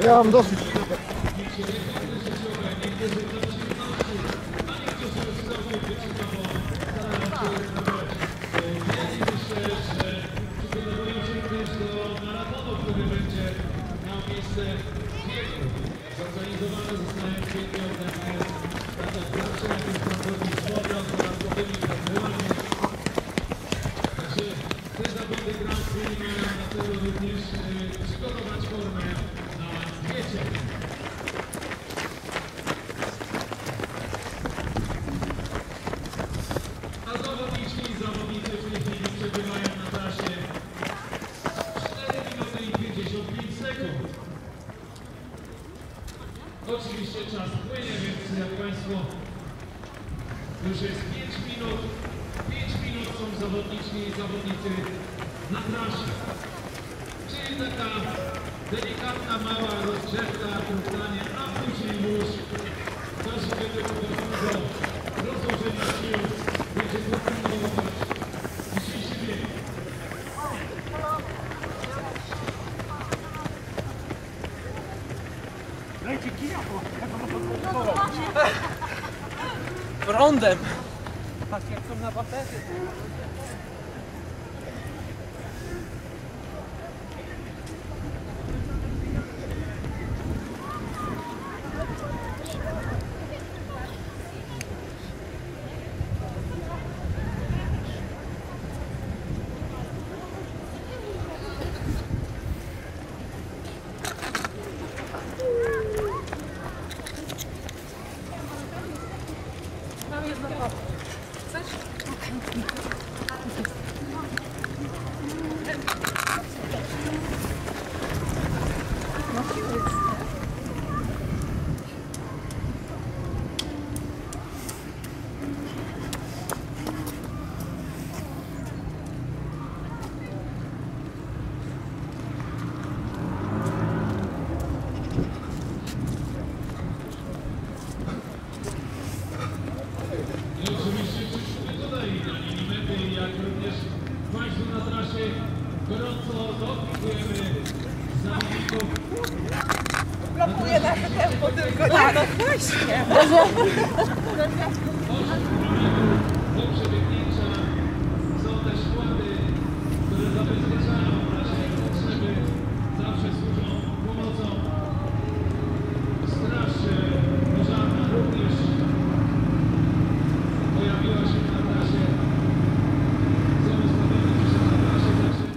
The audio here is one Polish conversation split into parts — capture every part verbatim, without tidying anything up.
Ja mam dosyć. Zorganizowane zostają pięknie oddane, tak jak zawsze na tym transporcie słowia z dodatkowymi rozwołami. Także te zawody Grand Prix mają na celu również e, przygotować formę na wiecie. A zawodniczki i zawodnicy w tej chwili przebywają na trasie cztery minuty i pięćdziesiąt pięć sekund. Oczywiście czas płynie, więc jak Państwo, już jest pięć minut, pięć minut są zawodniczki i zawodnicy na trasie. Czyli taka delikatna, mała rozgrzewka, trudanie, a później już dość będzie do rozłożenia sił, będzie kontynuować dzisiejszy bieg. Lejcie kija, bo jak ono podpowiadało. Prądem! Tak jak są na baterii. Mam jedno koło. Chcesz? I oczywiście wszyscy tutaj na linii mety, jak również Państwu na trasie gorąco dopingujemy zawodników. Blokuje nasze tempo tylko. Tak, no właśnie. Do przebiegnięcia są też składy, które zabezpieczają nasze potrzeby, zawsze służą pomocą. Straż pożarna również pojawiła się na trasie. Są ustawione dzisiaj na trasie, także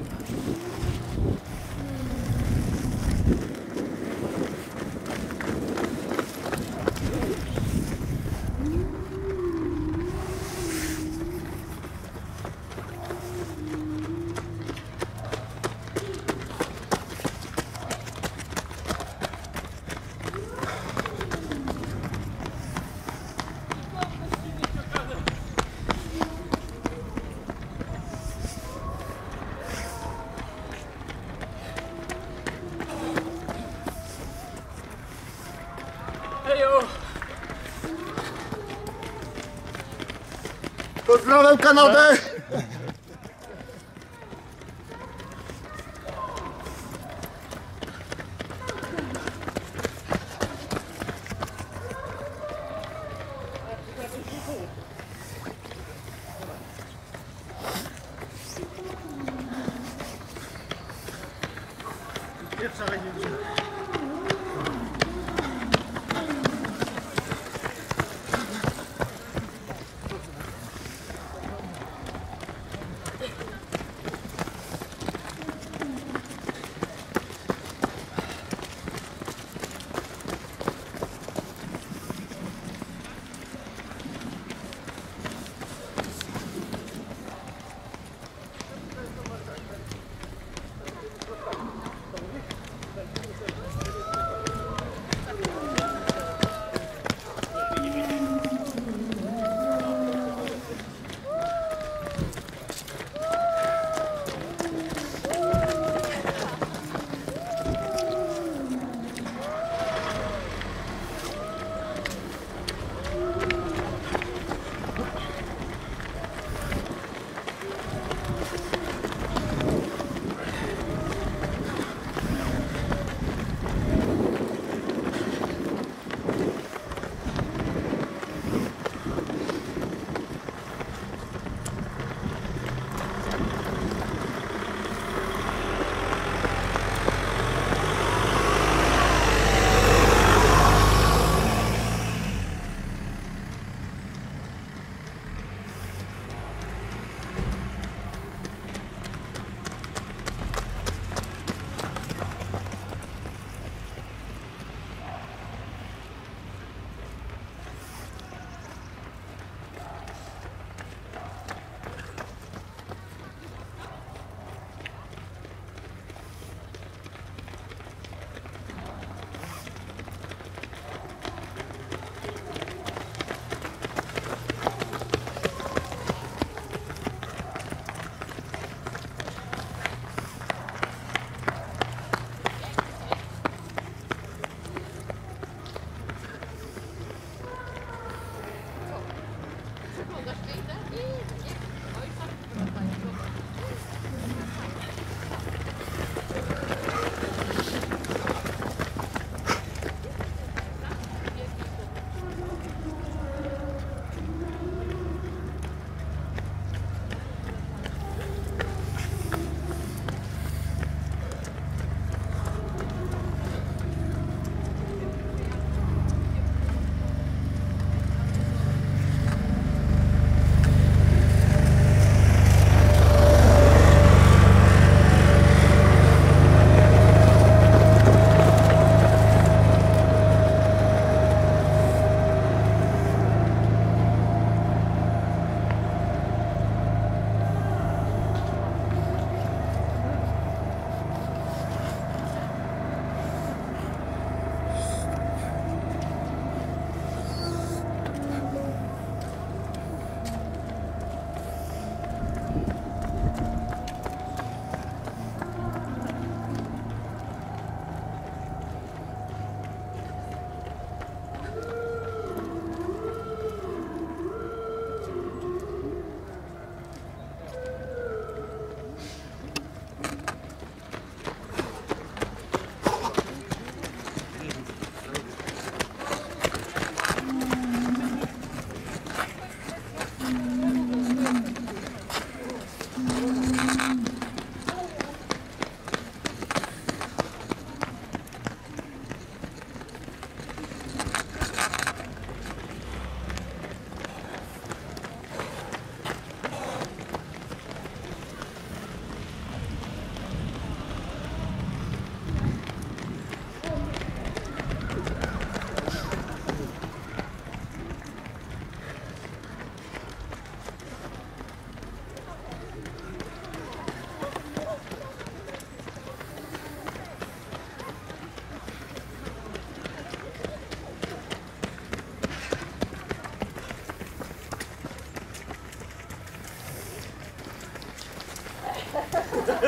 Ejo! Pozdrawiam Kanadę! Pierwsza będzie.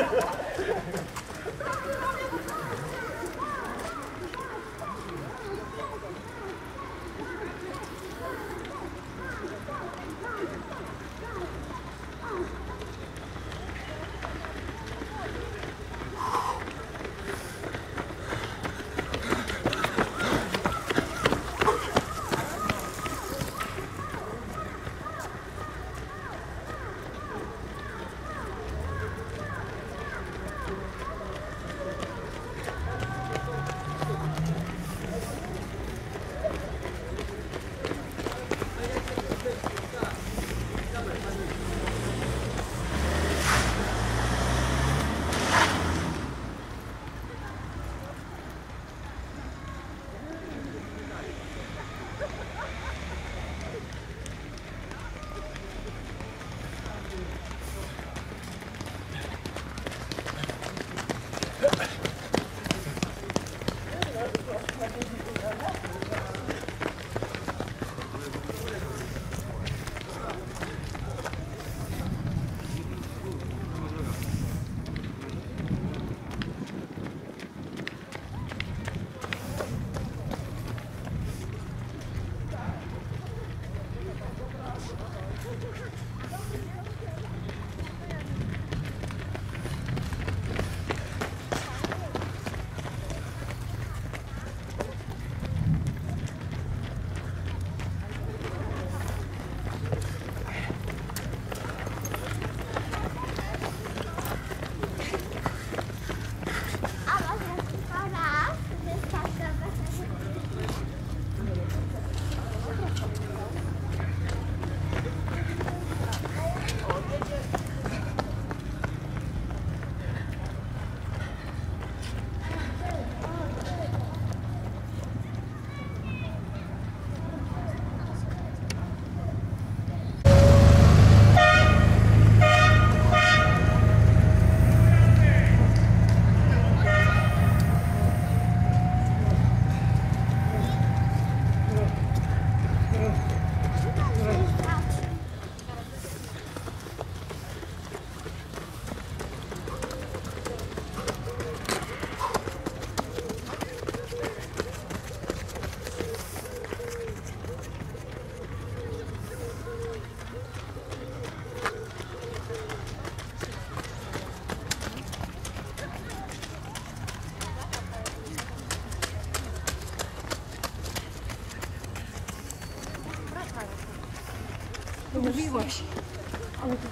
Mówiłaś. Ale to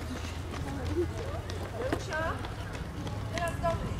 teraz do mnie.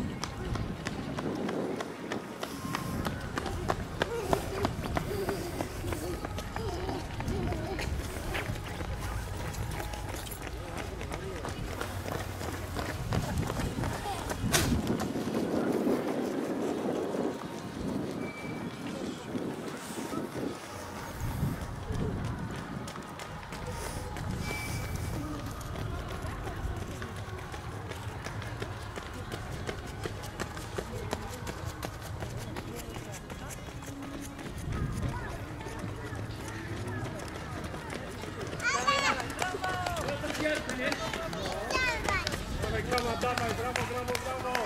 Dawaj, dawaj, brawo, brawo, brawo!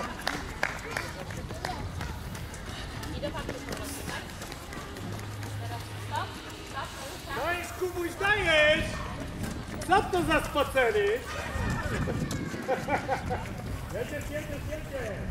No i Kubuś, dajesz! Co to za spacery? Jedziesz, jedziesz, jedziesz!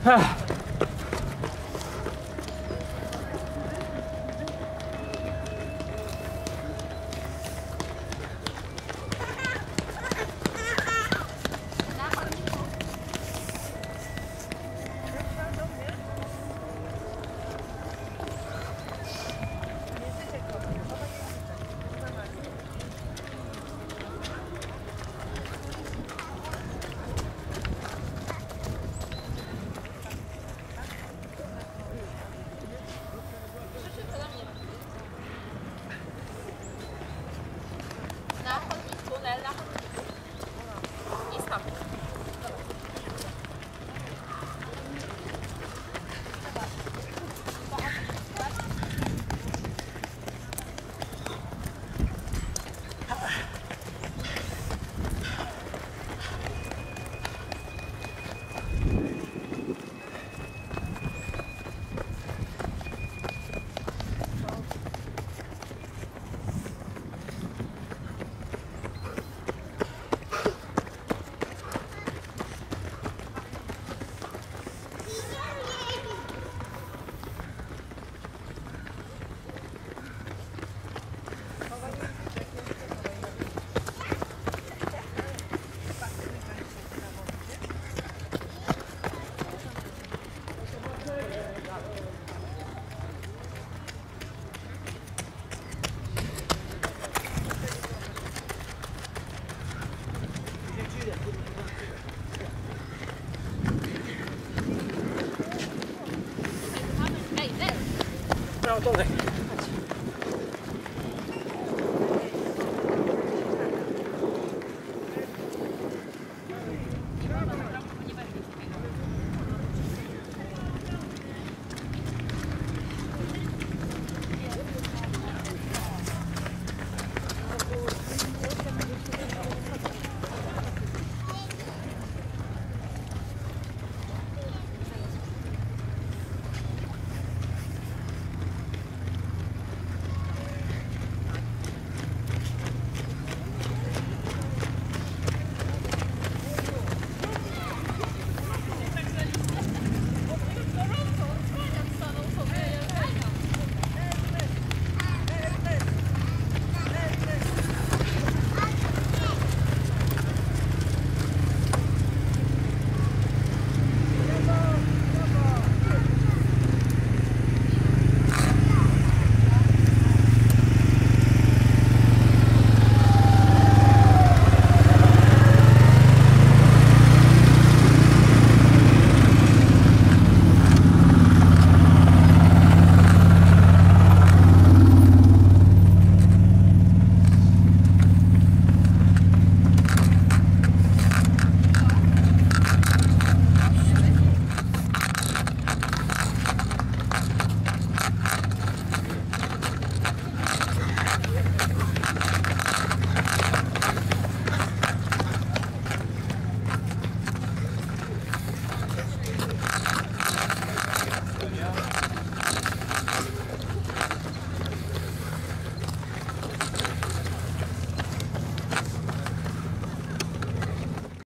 Na chodniku, Nel, na chodniku. I stop. Ej, Nel! Prawo dolej.